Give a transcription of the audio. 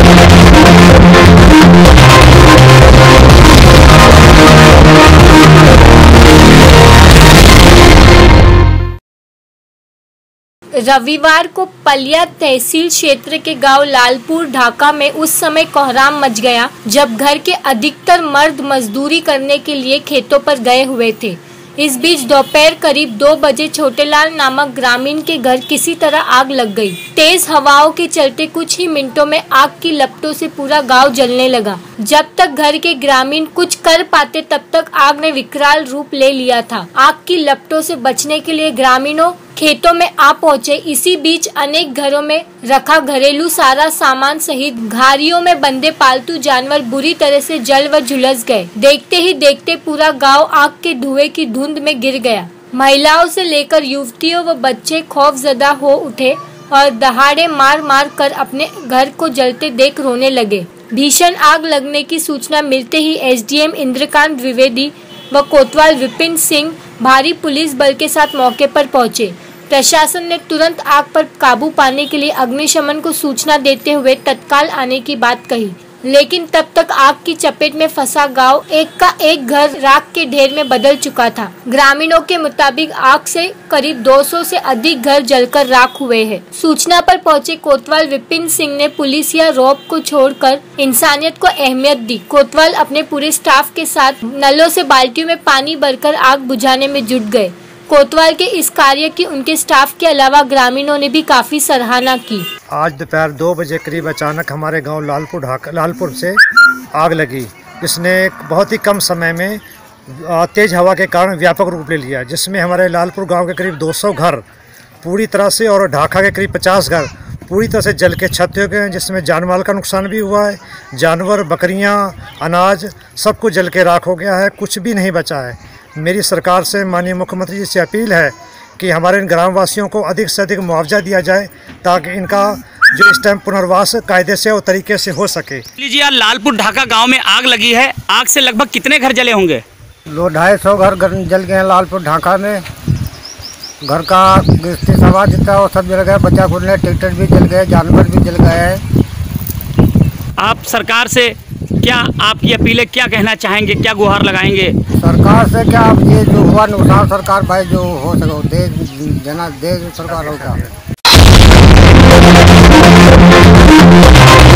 रविवार को पलिया तहसील क्षेत्र के गांव लालपुर ढाका में उस समय कोहराम मच गया जब घर के अधिकतर मर्द मजदूरी करने के लिए खेतों पर गए हुए थे। इस बीच दोपहर करीब 2 बजे छोटेलाल नामक ग्रामीण के घर किसी तरह आग लग गई। तेज हवाओं के चलते कुछ ही मिनटों में आग की लपटों से पूरा गांव जलने लगा। जब तक घर के ग्रामीण कुछ कर पाते तब तक आग ने विकराल रूप ले लिया था। आग की लपटों से बचने के लिए ग्रामीणों खेतों में आ पहुंचे। इसी बीच अनेक घरों में रखा घरेलू सारा सामान सहित घारियों में बंधे पालतू जानवर बुरी तरह से जल व झुलस गए। देखते ही देखते पूरा गांव आग के धुएं की धुंध में गिर गया। महिलाओं से लेकर युवतियों व बच्चे खौफजदा हो उठे और दहाड़े मार मार कर अपने घर को जलते देख रोने लगे। भीषण आग लगने की सूचना मिलते ही एसडीएम इंद्रकांत द्विवेदी व कोतवाल विपिन सिंह भारी पुलिस बल के साथ मौके पर पहुंचे। प्रशासन ने तुरंत आग पर काबू पाने के लिए अग्निशमन को सूचना देते हुए तत्काल आने की बात कही, लेकिन तब तक आग की चपेट में फंसा गांव एक का एक घर राख के ढेर में बदल चुका था। ग्रामीणों के मुताबिक आग से करीब 200 से अधिक घर जलकर राख हुए हैं। सूचना पर पहुंचे कोतवाल विपिन सिंह ने पुलिस या रौब को छोड़कर इंसानियत को अहमियत दी। कोतवाल अपने पूरे स्टाफ के साथ नलों से बाल्टियों में पानी भरकर आग बुझाने में जुट गए। कोतवाल के इस कार्य की उनके स्टाफ के अलावा ग्रामीणों ने भी काफी सराहना की। आज दोपहर 2 बजे करीब अचानक हमारे गांव लालपुर से आग लगी। इसने बहुत ही कम समय में तेज हवा के कारण व्यापक रूप ले लिया, जिसमें हमारे लालपुर गांव के करीब 200 घर पूरी तरह से और ढाका के करीब 50 घर पूरी तरह से जल के छत हो गए हैं, जिसमें जानमाल का नुकसान भी हुआ है। जानवर, बकरियां, अनाज सब कुछ जल के राख हो गया है, कुछ भी नहीं बचा है। मेरी सरकार से, माननीय मुख्यमंत्री जी से अपील है कि हमारे इन ग्रामवासियों को अधिक से अधिक मुआवजा दिया जाए ताकि इनका जो इस टाइम पुनर्वास कायदे से और तरीके से हो सके। लीजिए, यार लालपुर ढाका गांव में आग लगी है। आग से लगभग कितने घर जले होंगे? 250 घर जल गए हैं लालपुर ढाका में। घर का गृहस्थी समाज जितना वो सब जल गया, बच्चा खुलने ट्रैक्टर भी जल गए, जानवर भी जल गए हैं। आप सरकार से क्या आपकी अपील है, क्या कहना चाहेंगे, क्या गुहार लगाएंगे? सरकार से क्या, ये जो हुआ नुकसान सरकार भाई जो हो सके दे सरकार होगा।